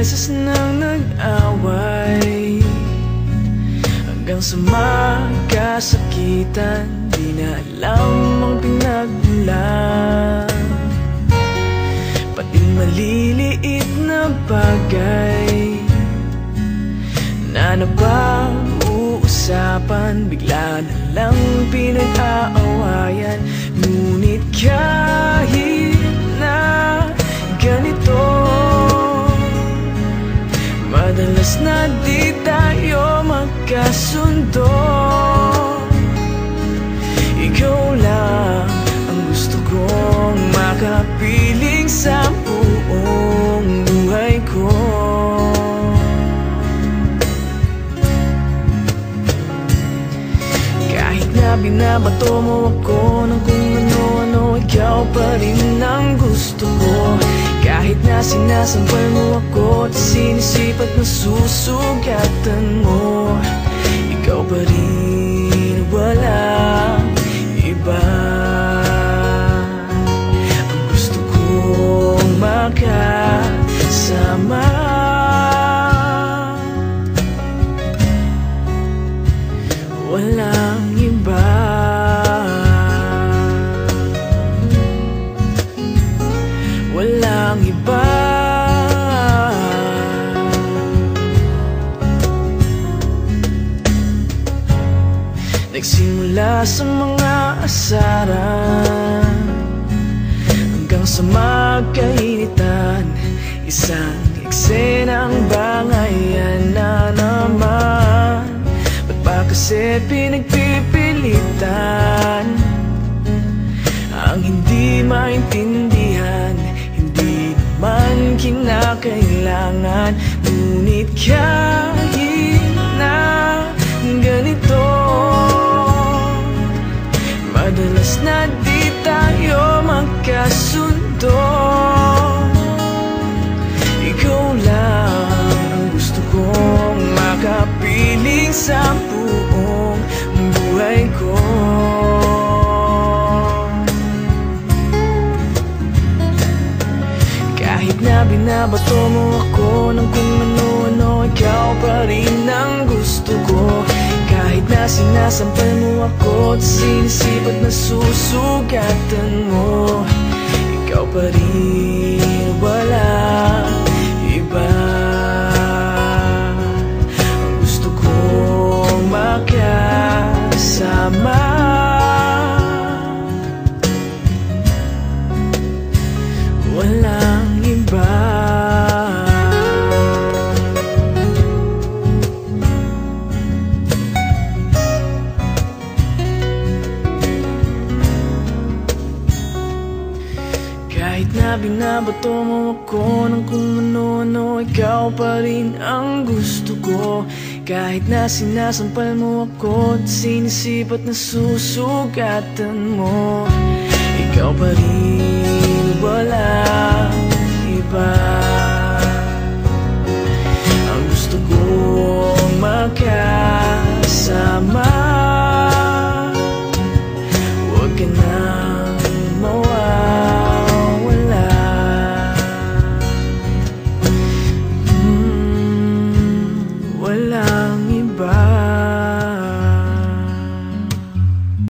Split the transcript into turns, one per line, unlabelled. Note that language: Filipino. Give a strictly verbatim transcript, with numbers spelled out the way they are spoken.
beses nang nag-away, hanggang sa magkasakitan, di na alam ang pinagmulan. Pati maliliit na bagay na napag-uusapan, bigla na lang pinag-aawayan. Ngunit kahit na ganito, madalas na di tayo magkasundo. Ikaw lang ang gusto kong makapiling sa buong buhay ko. Kahit na binabato mo ako ng kung ano-ano, ikaw pa rin ang gusto ko. Kahit na sinasampal mo ako at sinisipat na susugatan mo, ikaw pa rin, walang iba. Ang gusto kong makasama, walang iba. Walang iba. Nagsimula sa mga asaran hanggang sa magkainitan, isang eksenang bangayan na naman. Ba't ba kasi pinagpipilitan ang hindi maintindihan? Hindi naman kinakailangan. Ngunit kahit na ganito, madalas na di tayo magkasundo. Ikaw lang ang gusto kong makapiling sa buong buhay ko. Kahit na binabato mo ako ng kung ano-ano, ikaw pa rin ang gusto ko. Kahit na sinasampal mo ako at sinisipat na susugatan mo, ikaw pa rin, walang iba. Ang gusto kong makasama, walang iba. Kahit na binabato mo ako ng kung ano-ano, ikaw pa rin ang gusto ko. Kahit na sinasampal mo ako at sinisipat na susugatan mo, ikaw pa rin, walang iba.